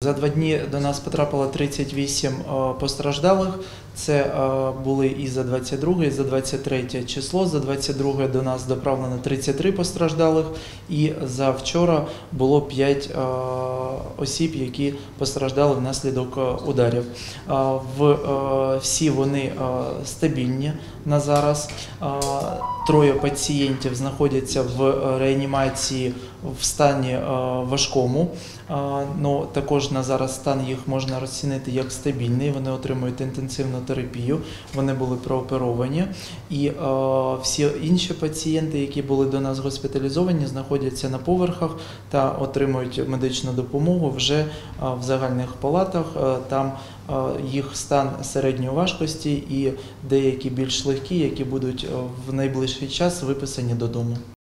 За 2 дні до нас потрапило 38 постраждалих. Це були і за 22, і за 23 число. За 22 до нас доправлено 33 постраждалих. І за вчора було 5 осіб, які постраждали внаслідок ударів. Всі вони стабільні на зараз. 3 пацієнтів знаходяться в реанімації в стані важкому. Також на зараз стан їх можна розцінити як стабільний, вони отримують інтенсивну терапію, вони були прооперовані. І всі інші пацієнти, які були до нас госпіталізовані, знаходяться на поверхах та отримують медичну допомогу вже в загальних палатах. Там їх стан середньої важкості і деякі більш легкі, які будуть в найближчий час виписані додому.